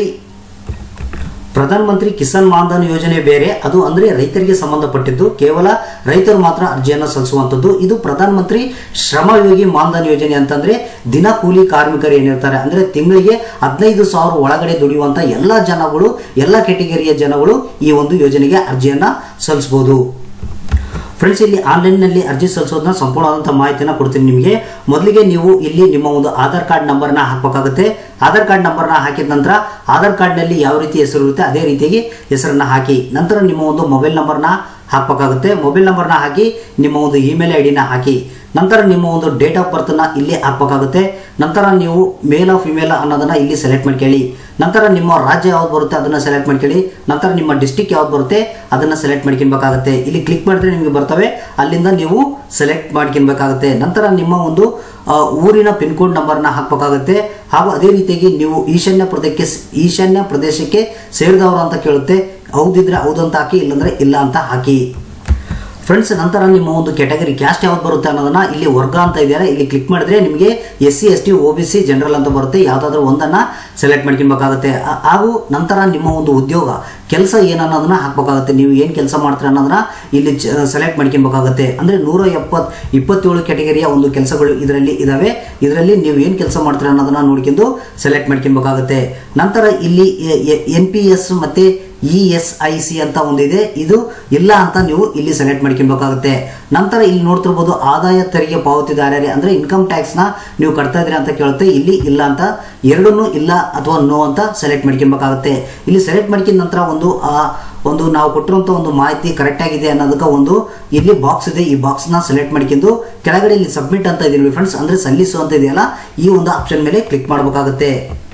Speaker 1: ಪ್ರಧಾನಮಂತ್ರಿ ಕಿಸಾನ್ ಮಾನ್ಧನ್ ಯೋಜನೆ ಬೇರೆ, ಅದು ಅಂದ್ರೆ ರೈತರಿಗೆ ಸಂಬಂಧಪಟ್ಟಿದ್ದು, ಕೇವಲ ರೈತರು ಮಾತ್ರ ಅರ್ಜಿಯನ್ನು ಸಲ್ಲಿಸುವಂಥದ್ದು. ಇದು ಪ್ರಧಾನಮಂತ್ರಿ ಶ್ರಮಯೋಗಿ ಮಾನ್ಧನ್ ಯೋಜನೆ ಅಂತಂದ್ರೆ ದಿನ ಕೂಲಿ ಕಾರ್ಮಿಕರು ಏನಿರ್ತಾರೆ, ಅಂದ್ರೆ ತಿಂಗಳಿಗೆ ಹದಿನೈದು ಸಾವಿರ ಒಳಗಡೆ ದುಡಿಯುವಂತ ಎಲ್ಲ ಜನಗಳು, ಎಲ್ಲ ಕೆಟಗರಿಯ ಜನಗಳು ಈ ಒಂದು ಯೋಜನೆಗೆ ಅರ್ಜಿಯನ್ನ ಸಲ್ಲಿಸಬಹುದು. ಫ್ರೆಂಡ್ಸ್, ಇಲ್ಲಿ ಆನ್ಲೈನ್ನಲ್ಲಿ ಅರ್ಜಿ ಸಲ್ಲಿಸೋದನ್ನ ಸಂಪೂರ್ಣವಾದಂಥ ಮಾಹಿತಿನ ಕೊಡ್ತೀನಿ ನಿಮಗೆ. ಮೊದಲಿಗೆ ನೀವು ಇಲ್ಲಿ ನಿಮ್ಮ ಒಂದು ಆಧಾರ್ ಕಾರ್ಡ್ ನಂಬರ್ನ ಹಾಕಬೇಕಾಗುತ್ತೆ. ಆಧಾರ್ ಕಾರ್ಡ್ ನಂಬರ್ನ ಹಾಕಿದ ನಂತರ ಆಧಾರ್ ಕಾರ್ಡ್ನಲ್ಲಿ ಯಾವ ರೀತಿ ಹೆಸರು ಇರುತ್ತೆ ಅದೇ ರೀತಿಯಾಗಿ ಹೆಸರನ್ನ ಹಾಕಿ, ನಂತರ ನಿಮ್ಮ ಒಂದು ಮೊಬೈಲ್ ನಂಬರ್ನ ಹಾಕಬೇಕಾಗುತ್ತೆ. ಮೊಬೈಲ್ ನಂಬರ್ನ ಹಾಕಿ ನಿಮ್ಮ ಒಂದು ಇಮೇಲ್ ಐ ಡಿನ ಹಾಕಿ, ನಂತರ ನಿಮ್ಮ ಒಂದು ಡೇಟ್ ಆಫ್ ಬರ್ತ್ನ ಇಲ್ಲಿ ಹಾಕಬೇಕಾಗುತ್ತೆ. ನಂತರ ನೀವು ಮೇಲ್ ಆಫ್ ಫಿಮೇಲ್ ಅನ್ನೋದನ್ನ ಇಲ್ಲಿ ಸೆಲೆಕ್ಟ್ ಮಾಡ್ಕೊಳ್ಳಿ. ನಂತರ ನಿಮ್ಮ ರಾಜ್ಯ ಯಾವ್ದು ಬರುತ್ತೆ ಅದನ್ನ ಸೆಲೆಕ್ಟ್ ಮಾಡ್ಕೊಳ್ಳಿ. ನಂತರ ನಿಮ್ಮ ಡಿಸ್ಟಿಕ್ ಯಾವ್ದು ಬರುತ್ತೆ ಅದನ್ನ ಸೆಲೆಕ್ಟ್ ಮಾಡ್ಕೊಬೇಕಾಗುತ್ತೆ. ಇಲ್ಲಿ ಕ್ಲಿಕ್ ಮಾಡಿದ್ರೆ ನಿಮಗೆ ಬರ್ತವೆ, ಅಲ್ಲಿಂದ ನೀವು ಸೆಲೆಕ್ಟ್ ಮಾಡ್ಕೊಬೇಕಾಗುತ್ತೆ. ನಂತರ ನಿಮ್ಮ ಒಂದು ಊರಿನ ಪಿನ್ ಕೋಡ್ ನಂಬರ್ನ ಹಾಕಬೇಕಾಗುತ್ತೆ. ಹಾಗೂ ಅದೇ ರೀತಿಯಾಗಿ ನೀವು ಈಶಾನ್ಯ ಪ್ರದೇಶಕ್ಕೆ ಈಶಾನ್ಯ ಪ್ರದೇಶಕ್ಕೆ ಸೇರಿದವರು ಅಂತ ಕೇಳುತ್ತೆ, ಹೌದಿದ್ರೆ ಹೌದು ಅಂತ ಹಾಕಿ, ಇಲ್ಲಾಂದ್ರೆ ಇಲ್ಲ ಅಂತ ಹಾಕಿ. ಫ್ರೆಂಡ್ಸ್, ನಂತರ ನಿಮ್ಮ ಒಂದು ಕ್ಯಾಟಗರಿ ಕ್ಯಾಸ್ಟ್ ಯಾವ್ದು ಬರುತ್ತೆ ಅನ್ನೋದನ್ನ ಇಲ್ಲಿ ವರ್ಗ ಅಂತ ಇದೆಯಲ್ಲ, ಇಲ್ಲಿ ಕ್ಲಿಕ್ ಮಾಡಿದ್ರೆ ನಿಮಗೆ S C S T O B C general ಅಂತ ಬರುತ್ತೆ. ಯಾವುದಾದ್ರೂ ಒಂದನ್ನು ಸೆಲೆಕ್ಟ್ ಮಾಡ್ಕೊಬೇಕಾಗುತ್ತೆ. ಹಾಗೂ ನಂತರ ನಿಮ್ಮ ಒಂದು ಉದ್ಯೋಗ ಕೆಲಸ ಏನನ್ನೋದನ್ನ ಹಾಕಬೇಕಾಗುತ್ತೆ. ನೀವು ಏನು ಕೆಲಸ ಮಾಡ್ತೀರ ಅನ್ನೋದನ್ನ ಇಲ್ಲಿ ಸೆಲೆಕ್ಟ್ ಮಾಡ್ಕೊಬೇಕಾಗುತ್ತೆ. ಅಂದರೆ ನೂರ ಎಪ್ಪತ್ ಇಪ್ಪತ್ತೇಳು ಕ್ಯಾಟಗರಿಯ ಒಂದು ಕೆಲಸಗಳು ಇದರಲ್ಲಿ ಇದಾವೆ. ಇದರಲ್ಲಿ ನೀವು ಏನು ಕೆಲಸ ಮಾಡ್ತೀರ ಅನ್ನೋದನ್ನ ನೋಡ್ಕೊಂಡು ಸೆಲೆಕ್ಟ್ ಮಾಡ್ಕೊಬೇಕಾಗುತ್ತೆ. ನಂತರ ಇಲ್ಲಿ ಎನ್ ಪಿ ಎಸ್ ಮತ್ತು ಇ ಎಸ್ ಐ ಸಿ ಅಂತ ಒಂದಿದೆ, ಇದು ಇಲ್ಲ ಅಂತ ನೀವು ಇಲ್ಲಿ ಸೆಲೆಕ್ಟ್ ಮಾಡ್ಕೊಬೇಕಾಗುತ್ತೆ. ನಂತರ ಇಲ್ಲಿ ನೋಡ್ತಿರ್ಬೋದು ಆದಾಯ ತೆರಿಗೆ ಪಾವತಿದಾರರೇ ಅಂದರೆ ಇನ್ಕಮ್ ಟ್ಯಾಕ್ಸ್ನ ನೀವು ಕಟ್ತಾ ಇದ್ರಿ ಅಂತ ಕೇಳುತ್ತೆ. ಇಲ್ಲಿ ಇಲ್ಲ ಅಂತ, ಎರಡನ್ನೂ ಇಲ್ಲ ಅಥವಾ ನೋ ಅಂತ ಸೆಲೆಕ್ಟ್ ಮಾಡ್ಕೊಬೇಕಾಗುತ್ತೆ. ಇಲ್ಲಿ ಸೆಲೆಕ್ಟ್ ಮಾಡ್ಕೊಂಡ ನಂತರ ಒಂದು ಆ ಒಂದು ನಾವು ಕೊಟ್ಟಿರುವಂಥ ಒಂದು ಮಾಹಿತಿ ಕರೆಕ್ಟ್ ಆಗಿದೆ ಅನ್ನೋದಕ್ಕೆ ಒಂದು ಇಲ್ಲಿ ಬಾಕ್ಸ್ ಇದೆ. ಈ ಬಾಕ್ಸ್ನ ಸೆಲೆಕ್ಟ್ ಮಾಡ್ಕೊಂಡು ಕೆಳಗಡೆ ಇಲ್ಲಿ ಸಬ್ಮಿಟ್ ಅಂತ ಇದೀನಿ ಫ್ರೆಂಡ್ಸ್, ಅಂದರೆ ಸಲ್ಲಿಸು ಅಂತ ಇದೆಯಲ್ಲ, ಈ ಒಂದು ಆಪ್ಷನ್ ಮೇಲೆ ಕ್ಲಿಕ್ ಮಾಡಬೇಕಾಗುತ್ತೆ.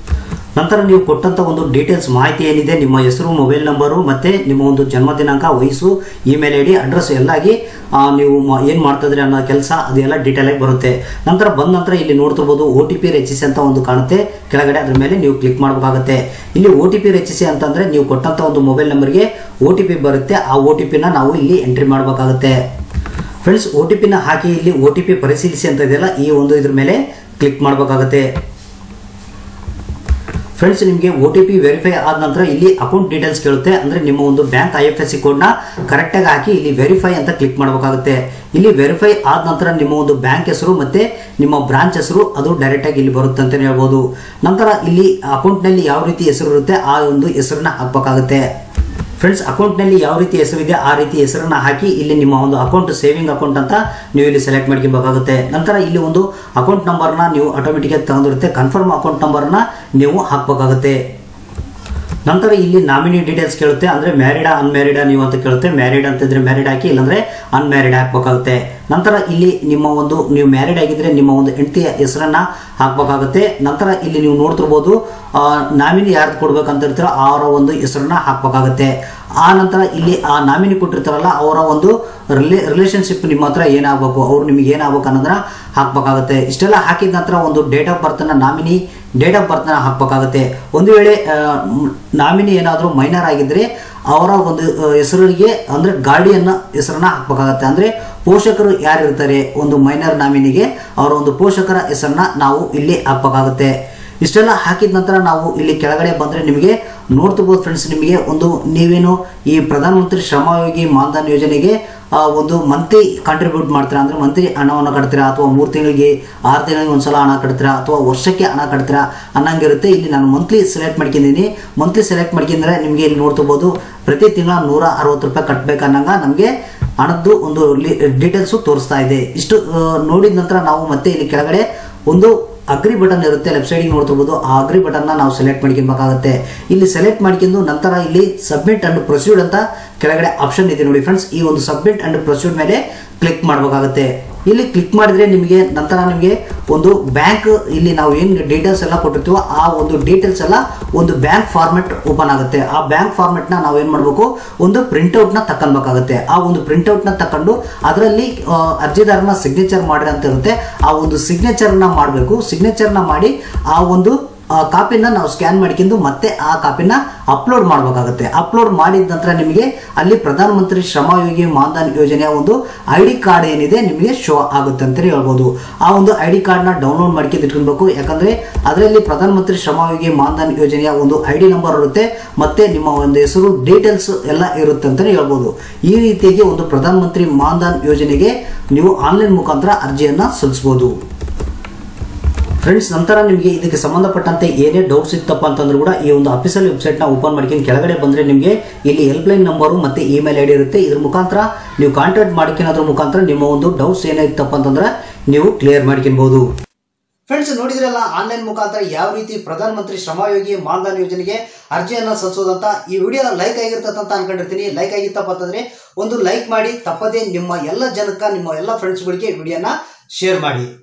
Speaker 1: ನಂತರ ನೀವು ಕೊಟ್ಟಂಥ ಒಂದು ಡೀಟೇಲ್ಸ್ ಮಾಹಿತಿ ಏನಿದೆ, ನಿಮ್ಮ ಹೆಸರು, ಮೊಬೈಲ್ ನಂಬರು, ಮತ್ತು ನಿಮ್ಮ ಒಂದು ಜನ್ಮ ದಿನಾಂಕ, ವಯಸ್ಸು, ಇಮೇಲ್ ಐ ಡಿ, ಅಡ್ರೆಸ್ ಎಲ್ಲಾಗಿ ನೀವು ಏನು ಮಾಡ್ತಿದ್ರಿ ಅನ್ನೋ ಕೆಲಸ ಅದೆಲ್ಲ ಡೀಟೇಲ್ ಆಗಿ ಬರುತ್ತೆ. ನಂತರ ಬಂದ ನಂತರ ಇಲ್ಲಿ ನೋಡ್ತಿರ್ಬೋದು ಒ ಟಿ ಪಿ ರಚಿಸಿ ಅಂತ ಒಂದು ಕಾಣುತ್ತೆ ಕೆಳಗಡೆ, ಅದ್ರ ಮೇಲೆ ನೀವು ಕ್ಲಿಕ್ ಮಾಡಬೇಕಾಗುತ್ತೆ. ಇಲ್ಲಿ ಒ ಟಿ ಪಿ ರಚಿಸಿ ಅಂತಂದರೆ ನೀವು ಕೊಟ್ಟಂಥ ಒಂದು ಮೊಬೈಲ್ ನಂಬರ್ಗೆ ಒ ಟಿ ಪಿ ಬರುತ್ತೆ. ಆ ಒ ಟಿ ಪಿನ ನಾವು ಇಲ್ಲಿ ಎಂಟ್ರಿ ಮಾಡಬೇಕಾಗುತ್ತೆ. ಫ್ರೆಂಡ್ಸ್, ಒ ಟಿ ಪಿನ ಹಾಕಿ ಇಲ್ಲಿ ಒ ಟಿ ಪಿ ಪರಿಶೀಲಿಸಿ ಅಂತ ಇದೆಯಲ್ಲ, ಈ ಒಂದು ಇದ್ರ ಮೇಲೆ ಕ್ಲಿಕ್ ಮಾಡಬೇಕಾಗುತ್ತೆ. ಫ್ರೆಂಡ್ಸ್, ನಿಮಗೆ ಒ ಟಿ ಪಿ ವೆರಿಫೈ ಆದ ನಂತರ ಇಲ್ಲಿ ಅಕೌಂಟ್ ಡೀಟೇಲ್ಸ್ ಕೇಳುತ್ತೆ. ಅಂದರೆ ನಿಮ್ಮ ಒಂದು bank I F S C ಕೋಡ್ನ ಕರೆಕ್ಟಾಗಿ ಹಾಕಿ ಇಲ್ಲಿ ವೆರಿಫೈ ಅಂತ ಕ್ಲಿಕ್ ಮಾಡಬೇಕಾಗುತ್ತೆ. ಇಲ್ಲಿ ವೆರಿಫೈ ಆದ ನಂತರ ನಿಮ್ಮ ಒಂದು ಬ್ಯಾಂಕ್ ಹೆಸರು ಮತ್ತು ನಿಮ್ಮ ಬ್ರಾಂಚ್ ಹೆಸರು ಅದು ಡೈರೆಕ್ಟಾಗಿ ಇಲ್ಲಿ ಬರುತ್ತೆ ಅಂತಲೇ ಹೇಳ್ಬೋದು. ನಂತರ ಇಲ್ಲಿ ಅಕೌಂಟ್ನಲ್ಲಿ ಯಾವ ರೀತಿ ಹೆಸರು ಇರುತ್ತೆ ಆ ಒಂದು ಹೆಸರನ್ನ ಹಾಕಬೇಕಾಗುತ್ತೆ. ಫ್ರೆಂಡ್ಸ್, ಅಕೌಂಟ್ನಲ್ಲಿ ಯಾವ ರೀತಿ ಹೆಸರಿದೆ ಆ ರೀತಿ ಹೆಸರನ್ನ ಹಾಕಿ ಇಲ್ಲಿ ನಿಮ್ಮ ಒಂದು ಅಕೌಂಟ್ ಸೇವಿಂಗ್ ಅಕೌಂಟ್ ಅಂತ ನೀವು ಇಲ್ಲಿ ಸೆಲೆಕ್ಟ್ ಮಾಡ್ಕೊಬೇಕಾಗುತ್ತೆ. ನಂತರ ಇಲ್ಲಿ ಒಂದು ಅಕೌಂಟ್ ನಂಬರ್ನ ನೀವು ಆಟೋಮೆಟಿಕಾಗಿ ತಗೊಂಡಿರುತ್ತೆ, ಕನ್ಫರ್ಮ್ ಅಕೌಂಟ್ ನಂಬರ್ನ ನೀವು ಹಾಕಬೇಕಾಗುತ್ತೆ. ನಂತರ ಇಲ್ಲಿ ನಾಮಿನಿ ಡೀಟೇಲ್ಸ್ ಕೇಳುತ್ತೆ, ಅಂದರೆ ಮ್ಯಾರಿಡಾ ಅನ್ಮ್ಯಾರಿಡಾ ನೀವು ಅಂತ ಕೇಳುತ್ತೆ. ಮ್ಯಾರಿಡ್ ಅಂತಿದ್ರೆ ಮ್ಯಾರಿಡ್ ಹಾಕಿ, ಇಲ್ಲಾಂದರೆ ಅನ್ಮ್ಯಾರಿಡ್ ಹಾಕಬೇಕಾಗುತ್ತೆ. ನಂತರ ಇಲ್ಲಿ ನಿಮ್ಮ ಒಂದು ನೀವು ಮ್ಯಾರಿಡ್ ಆಗಿದ್ರೆ ನಿಮ್ಮ ಒಂದು ಹೆಂಡತಿಯ ಹೆಸರನ್ನ ಹಾಕಬೇಕಾಗುತ್ತೆ. ನಂತರ ಇಲ್ಲಿ ನೀವು ನೋಡ್ತಿರ್ಬೋದು ನಾಮಿನಿ ಯಾರು ಕೊಡ್ಬೇಕಂತ ಇರ್ತೀರೋ ಅವರ ಒಂದು ಹೆಸರನ್ನ ಹಾಕಬೇಕಾಗುತ್ತೆ. ಆ ನಂತರ ಇಲ್ಲಿ ಆ ನಾಮಿನಿ ಕೊಟ್ಟಿರ್ತಾರಲ್ಲ ಅವರ ಒಂದು ರಿಲೇ ರಿಲೇಷನ್ಶಿಪ್ ನಿಮ್ಮ ಹತ್ರ ಏನಾಗಬೇಕು, ಅವ್ರು ನಿಮಗೆ ಏನಾಗಬೇಕು ಅನ್ನೋದನ್ನ ಹಾಕಬೇಕಾಗುತ್ತೆ. ಇಷ್ಟೆಲ್ಲ ಹಾಕಿದ ನಂತರ ಒಂದು ಡೇಟ್ ಆಫ್ ಬರ್ತನ್ನ ನಾಮಿನಿ ಡೇಟ್ ಆಫ್ ಬರ್ತನ್ನ ಹಾಕಬೇಕಾಗುತ್ತೆ. ಒಂದು ವೇಳೆ ನಾಮಿನಿ ಏನಾದರೂ ಮೈನರ್ ಆಗಿದ್ದರೆ ಅವರ ಒಂದು ಹೆಸರಿಗೆ ಅಂದರೆ ಗಾರ್ಡಿಯನ್ನ ಹೆಸರನ್ನ ಹಾಕಬೇಕಾಗತ್ತೆ. ಅಂದರೆ ಪೋಷಕರು ಯಾರಿರ್ತಾರೆ ಒಂದು ಮೈನರ್ ನಾಮಿನಿಗೆ ಅವರ ಒಂದು ಪೋಷಕರ ಹೆಸರನ್ನ ನಾವು ಇಲ್ಲಿ ಹಾಕಬೇಕಾಗುತ್ತೆ. ಇಷ್ಟೆಲ್ಲ ಹಾಕಿದ ನಂತರ ನಾವು ಇಲ್ಲಿ ಕೆಳಗಡೆ ಬಂದರೆ ನಿಮಗೆ ನೋಡ್ತಿರ್ಬೋದು ಫ್ರೆಂಡ್ಸ್, ನಿಮಗೆ ಒಂದು ನೀವೇನು ಈ ಪ್ರಧಾನಮಂತ್ರಿ ಶ್ರಮಯೋಗಿ ಮಾನ್ಧನ್ ಯೋಜನೆಗೆ ಒಂದು ಮಂತ್ಲಿ ಕಾಂಟ್ರಿಬ್ಯೂಟ್ ಮಾಡ್ತೀರಾ ಅಂದರೆ ಮಂತ್ಲಿ ಹಣವನ್ನು ಕಟ್ತೀರಾ, ಅಥವಾ ಮೂರು ತಿಂಗಳಿಗೆ ಆರು ತಿಂಗಳಿಗೆ ಒಂದ್ಸಲ ಹಣ ಕಟ್ತೀರಾ, ಅಥವಾ ವರ್ಷಕ್ಕೆ ಹಣ ಕಟ್ತೀರಾ ಅನ್ನಂಗಿರುತ್ತೆ. ಇಲ್ಲಿ ನಾನು ಮಂತ್ಲಿ ಸೆಲೆಕ್ಟ್ ಮಾಡ್ಕೊಂಡಿದ್ದೀನಿ. ಮಂತ್ಲಿ ಸೆಲೆಕ್ಟ್ ಮಾಡ್ಕೊಂಡ್ರೆ ನಿಮಗೆ ಇಲ್ಲಿ ನೋಡ್ತಿರ್ಬೋದು ಪ್ರತಿ ತಿಂಗಳ ನೂರ ಅರವತ್ತು ರೂಪಾಯಿ ಕಟ್ಟಬೇಕು ಅನ್ನಂಗ ನಮಗೆ ಹಣದ್ದು ಒಂದು ಡೀಟೇಲ್ಸು ತೋರಿಸ್ತಾ ಇದೆ. ಇಷ್ಟು ನೋಡಿದ ನಂತರ ನಾವು ಮತ್ತೆ ಇಲ್ಲಿ ಕೆಳಗಡೆ ಒಂದು ಅಗ್ರಿ ಬಟನ್ ಇರುತ್ತೆ, ಲೆಫ್ಟ್ ಸೈಡಿಗೆ ನೋಡ್ತಿರ್ಬೋದು. ಆ ಅಗ್ರಿ ಬಟನ್ನ ನಾವು ಸೆಲೆಕ್ಟ್ ಮಾಡ್ಕೊಬೇಕಾಗುತ್ತೆ. ಇಲ್ಲಿ ಸೆಲೆಕ್ಟ್ ಮಾಡ್ಕೊಂಡು ನಂತರ ಇಲ್ಲಿ ಸಬ್ಮಿಟ್ ಅಂಡ್ ಪ್ರೊಸೀಡ್ ಅಂತ ಕೆಳಗಡೆ ಆಪ್ಷನ್ ಇದೆ ನೋಡಿ ಫ್ರೆಂಡ್ಸ್. ಈ ಒಂದು ಸಬ್ಮಿಟ್ ಅಂಡ್ ಪ್ರೊಸೀಡ್ ಮೇಲೆ ಕ್ಲಿಕ್ ಮಾಡಬೇಕಾಗುತ್ತೆ. ಇಲ್ಲಿ ಕ್ಲಿಕ್ ಮಾಡಿದ್ರೆ ನಿಮಗೆ ನಂತರ ನಿಮಗೆ ಒಂದು ಬ್ಯಾಂಕ್ ಇಲ್ಲಿ ನಾವು ಏನು ಡೀಟೇಲ್ಸ್ ಎಲ್ಲ ಕೊಟ್ಟಿರ್ತೀವೋ ಆ ಒಂದು ಡೀಟೇಲ್ಸ್ ಎಲ್ಲ ಒಂದು ಬ್ಯಾಂಕ್ ಫಾರ್ಮೆಟ್ ಓಪನ್ ಆಗುತ್ತೆ. ಆ ಬ್ಯಾಂಕ್ ಫಾರ್ಮೆಟ್ನ ನಾವು ಏನು ಮಾಡಬೇಕು, ಒಂದು ಪ್ರಿಂಟ್ಔಟ್ನ ತಗೊಳ್ಬೇಕಾಗುತ್ತೆ. ಆ ಒಂದು ಪ್ರಿಂಟ್ಔಟ್ನ ತಗೊಂಡು ಅದರಲ್ಲಿ ಅರ್ಜಿದಾರನ ಸಿಗ್ನೇಚರ್ ಮಾಡಿರಿ ಅಂತ ಇರುತ್ತೆ. ಆ ಒಂದು ಸಿಗ್ನೇಚರ್ನ ಮಾಡಬೇಕು. ಸಿಗ್ನೇಚರ್ನ ಮಾಡಿ ಆ ಒಂದು ಕಾಪಿನ ನಾವು ಸ್ಕ್ಯಾನ್ ಮಾಡ್ಕೊಂಡು ಮತ್ತೆ ಆ ಕಾಪಿನ ಅಪ್ಲೋಡ್ ಮಾಡಬೇಕಾಗುತ್ತೆ. ಅಪ್ಲೋಡ್ ಮಾಡಿದ ನಂತರ ನಿಮಗೆ ಅಲ್ಲಿ ಪ್ರಧಾನಮಂತ್ರಿ ಶ್ರಮಯೋಗಿ ಮಾನ್ಧನ್ ಯೋಜನೆಯ ಒಂದು ಐ ಡಿ ಕಾರ್ಡ್ ಏನಿದೆ ನಿಮಗೆ ಶೋ ಆಗುತ್ತೆ ಅಂತಲೇ ಹೇಳ್ಬೋದು. ಆ ಒಂದು ಐ ಡಿ ಕಾರ್ಡ್ನ ಡೌನ್ಲೋಡ್ ಮಾಡ್ಕೊಂಡು ಇಟ್ಕೊಳ್ಬೇಕು. ಯಾಕಂದರೆ ಅದರಲ್ಲಿ ಪ್ರಧಾನಮಂತ್ರಿ ಶ್ರಮಯೋಗಿ ಮಾನ್ಧನ್ ಯೋಜನೆಯ ಒಂದು ಐ ಡಿ ನಂಬರ್ ಇರುತ್ತೆ, ಮತ್ತೆ ನಿಮ್ಮ ಒಂದು ಹೆಸರು ಡೀಟೇಲ್ಸ್ ಎಲ್ಲ ಇರುತ್ತೆ ಅಂತಲೇ ಹೇಳ್ಬೋದು. ಈ ರೀತಿಯಾಗಿ ಒಂದು ಪ್ರಧಾನಮಂತ್ರಿ ಮಾನ್ಧನ್ ಯೋಜನೆಗೆ ನೀವು ಆನ್ಲೈನ್ ಮುಖಾಂತರ ಅರ್ಜಿಯನ್ನು ಸಲ್ಲಿಸಬಹುದು ಫ್ರೆಂಡ್ಸ್. ನಂತರ ನಿಮಗೆ ಇದಕ್ಕೆ ಸಂಬಂಧಪಟ್ಟಂತೆ ಏನೇ ಡೌಟ್ಸ್ ಇತ್ತಪ್ಪ ಅಂತಂದ್ರೂ ಕೂಡ ಈ ಒಂದು ಅಫಿಷಿಯಲ್ ವೆಬ್ಸೈಟ್ನ ಓಪನ್ ಮಾಡ್ಕೊಂಡು ಕೆಳಗಡೆ ಬಂದರೆ ನಿಮಗೆ ಇಲ್ಲಿ ಹೆಲ್ಪ್ಲೈನ್ ನಂಬರು ಮತ್ತು ಇಮೇಲ್ ಐ ಡಿ ಇರುತ್ತೆ. ಇದ್ರ ಮುಖಾಂತರ ನೀವು ಕಾಂಟ್ಯಾಕ್ಟ್ ಮಾಡ್ಕೊಳ್ಳೋದ್ರ ಮುಖಾಂತರ ನಿಮ್ಮ ಒಂದು ಡೌಟ್ಸ್ ಏನೇ ಇತ್ತಪ್ಪ ಅಂತಂದ್ರೆ ನೀವು ಕ್ಲಿಯರ್ ಮಾಡ್ಕೊಬಹುದು. ಫ್ರೆಂಡ್ಸ್, ನೋಡಿದ್ರಲ್ಲ ಆನ್ಲೈನ್ ಮುಖಾಂತರ ಯಾವ ರೀತಿ ಪ್ರಧಾನಮಂತ್ರಿ ಶ್ರಮಯೋಗಿ ಮಾನ್ಧನ್ ಯೋಜನೆಗೆ ಅರ್ಜಿಯನ್ನು ಸಲ್ಲಿಸೋದಂತ. ಈ ವಿಡಿಯೋ ಲೈಕ್ ಆಗಿರ್ತದೆ ಅಂತ ಅನ್ಕೊಂಡಿರ್ತೀನಿ. ಲೈಕ್ ಆಗಿತ್ತಪ್ಪ ಅಂತಂದ್ರೆ ಒಂದು ಲೈಕ್ ಮಾಡಿ, ತಪ್ಪದೇ ನಿಮ್ಮ ಎಲ್ಲ ಜನಕ್ಕೆ ನಿಮ್ಮ ಎಲ್ಲ ಫ್ರೆಂಡ್ಸ್ಗಳಿಗೆ ವಿಡಿಯೋನ ಶೇರ್ ಮಾಡಿ.